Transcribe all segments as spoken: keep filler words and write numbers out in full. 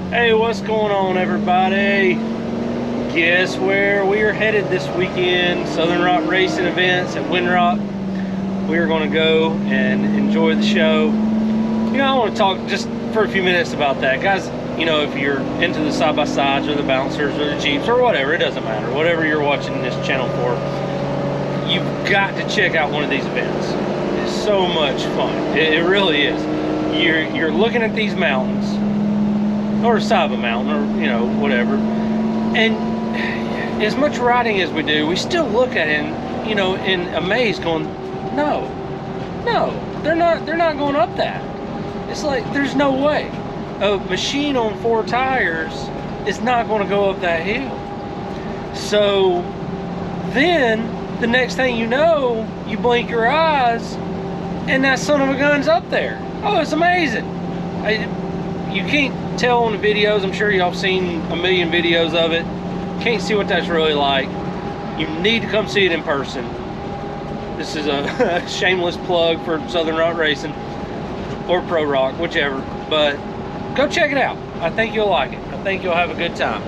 Hey, what's going on, everybody? Guess where we are headed this weekend? Southern Rock Racing events at Windrock. We are going to go and enjoy the show. You know, I want to talk just for a few minutes about that, guys. You know, if you're into the side-by-sides or the bouncers or the Jeeps or whatever, it doesn't matter. Whatever you're watching this channel for, you've got to check out one of these events. It's so much fun. It, it really is. You're you're looking at these mountains, or side of a mountain, or you know, whatever, and as much riding as we do, we still look at it and, you know, in amaze, going, no, no, they're not they're not going up that. It's like, there's no way a machine on four tires is not going to go up that hill. So then the next thing you know, you blink your eyes and that son of a gun's up there. Oh, it's amazing. I, you can't tell on the videos. I'm sure y'all have seen a million videos of it. Can't see what that's really like. You need to come see it in person. This is a shameless plug for Southern Rock Racing or Pro Rock, whichever, but go check it out. I think you'll like it. I think you'll have a good time.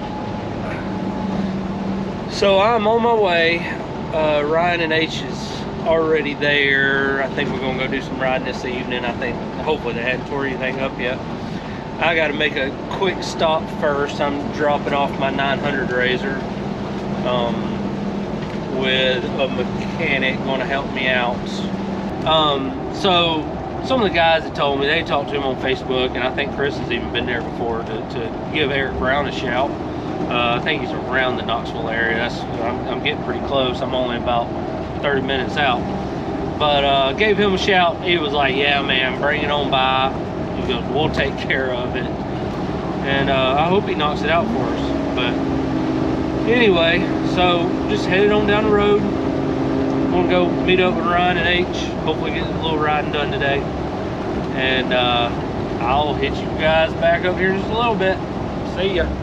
So I'm on my way. uh, Ryan and H is already there. I think we're gonna go do some riding this evening. I think hopefully they hadn't tore anything up yet. I got to make a quick stop first. I'm dropping off my nine hundred Razor um, with a mechanic going to help me out. Um, so some of the guys that told me, they talked to him on Facebook, and I think Chris has even been there before, to, to give Eric Brown a shout. Uh, I think he's around the Knoxville area. That's, I'm, I'm getting pretty close. I'm only about thirty minutes out. But uh, gave him a shout. He was like, yeah, man, bring it on by. He goes, we'll take care of it. And uh, I hope he knocks it out for us. But anyway, so just headed on down the road. I'm gonna go meet up with Ryan and H. Hopefully get a little riding done today. And uh, I'll hit you guys back up here in just a little bit. See ya.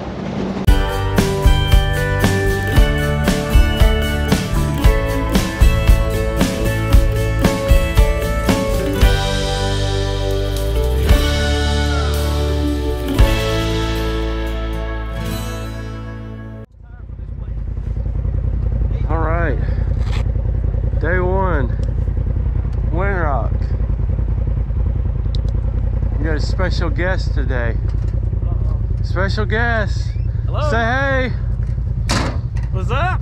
Day one, Windrock. We got a special guest today. Uh-oh. Special guest. Hello. Say hey. What's up?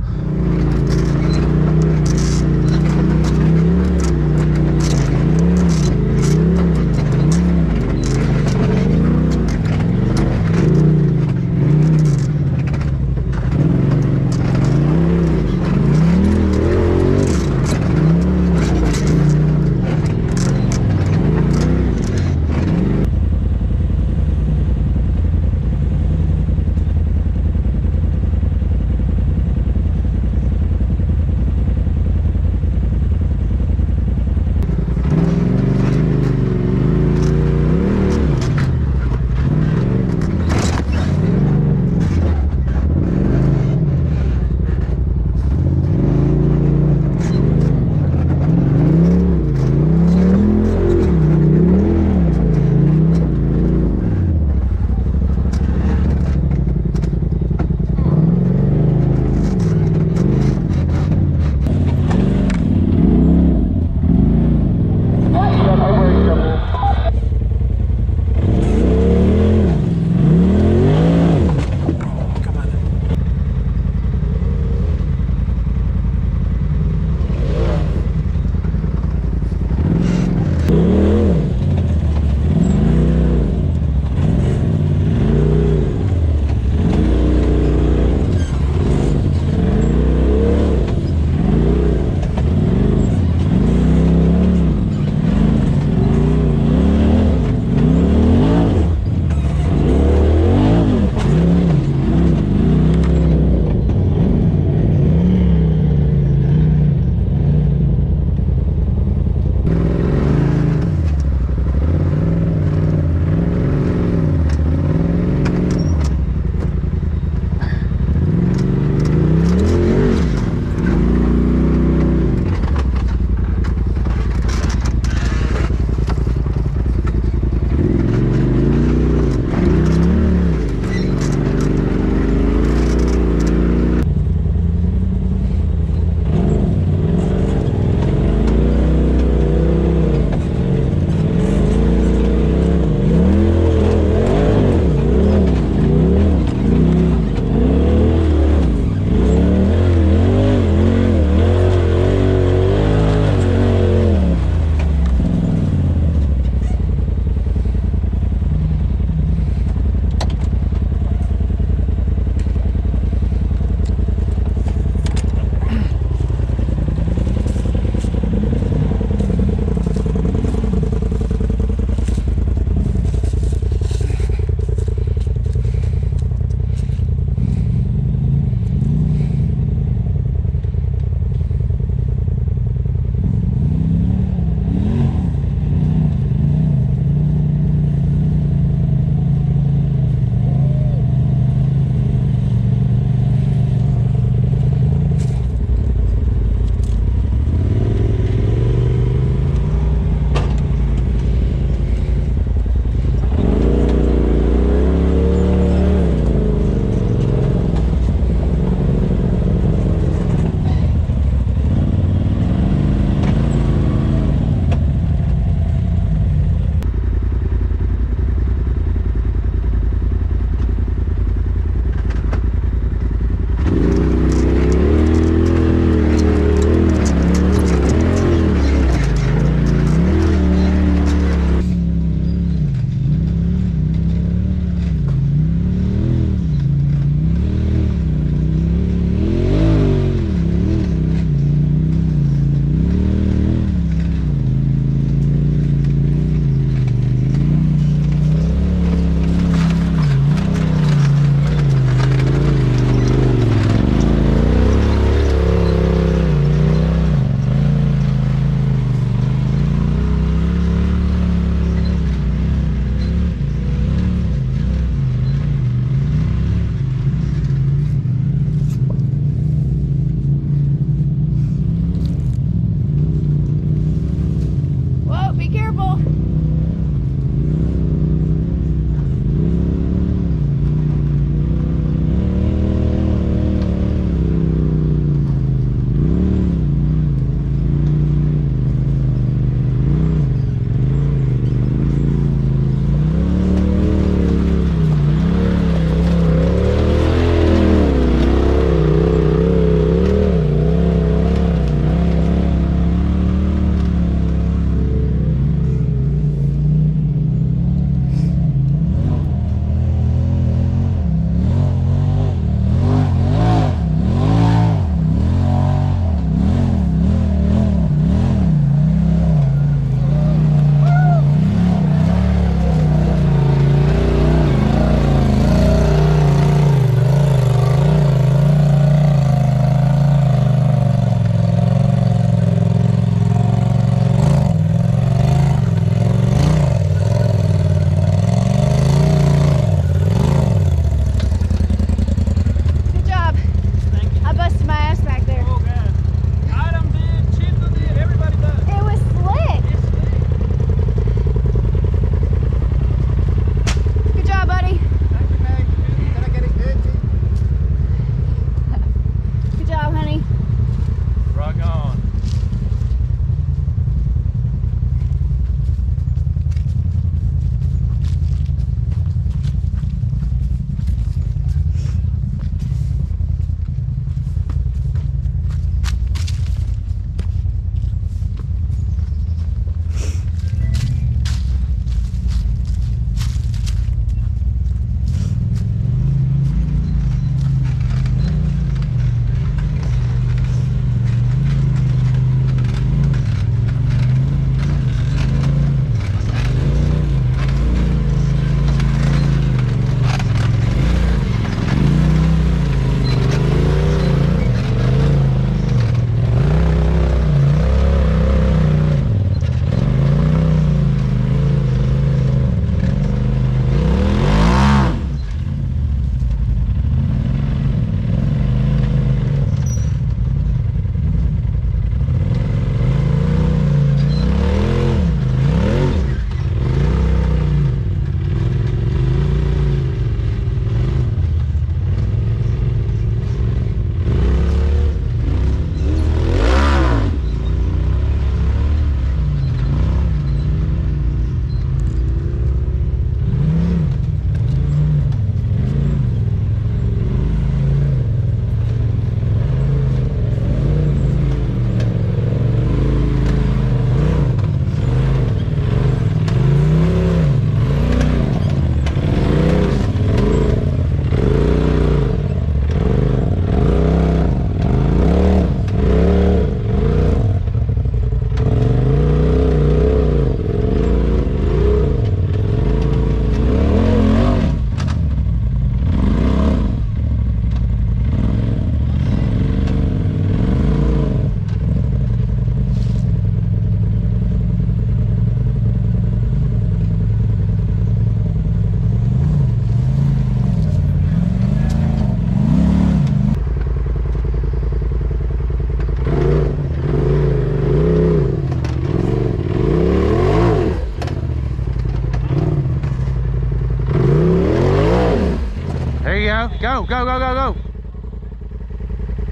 go. Go, go, go, go, go.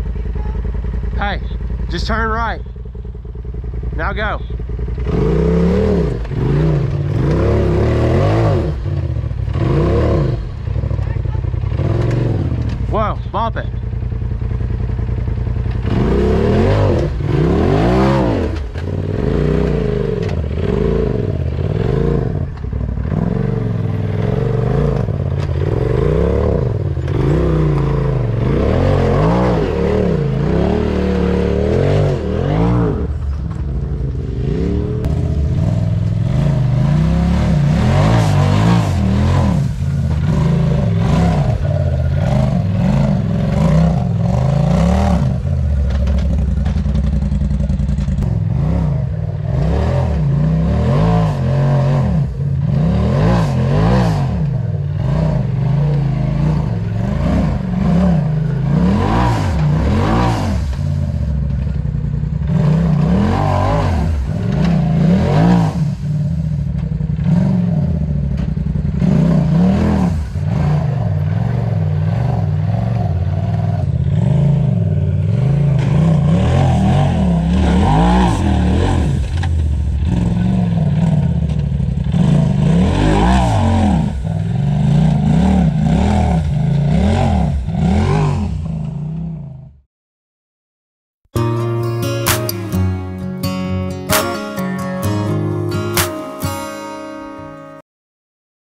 Hey, just turn right. Now go.